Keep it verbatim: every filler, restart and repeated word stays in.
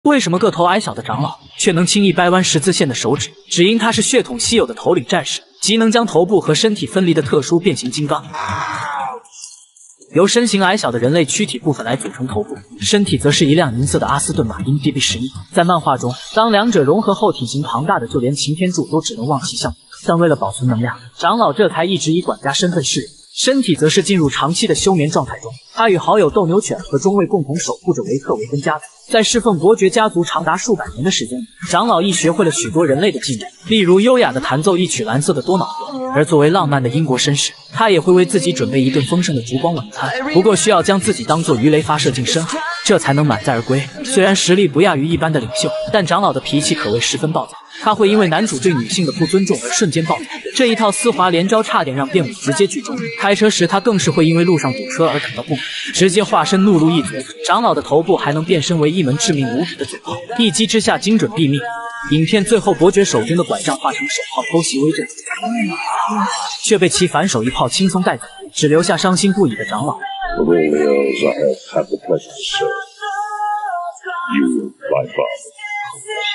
为什么个头矮小的长老却能轻易掰弯十字线的手指？只因他是血统稀有的头领战士，即能将头部和身体分离的特殊变形金刚。 由身形矮小的人类躯体部分来组成头部，身体则是一辆银色的阿斯顿马丁 D B 十一。在漫画中，当两者融合后，体型庞大的就连擎天柱都只能望其项背。但为了保存能量，长老这才一直以管家身份示人，身体则是进入长期的休眠状态中。他与好友斗牛犬和中尉共同守护着维特维根家族。在侍奉伯爵家族长达数百年的时间里，长老亦学会了许多人类的技能，例如优雅的弹奏一曲蓝色的多瑙河。而作为浪漫的英国绅士，他也会为自己准备一顿丰盛的烛光晚餐，不过需要将自己当作鱼雷发射进深海，这才能满载而归。虽然实力不亚于一般的领袖，但长老的脾气可谓十分暴躁。他会因为男主对女性的不尊重而瞬间暴走，这一套丝滑连招差点让卞武直接剧终。开车时，他更是会因为路上堵车而感到不满，直接化身怒路一族。长老的头部还能变身为一门致命无比的嘴炮，一击之下精准毙命。影片最后，伯爵手中的拐杖化成手炮偷袭威震，却被其反手一炮轻松带走，只留下伤心不已的长老。You, my father.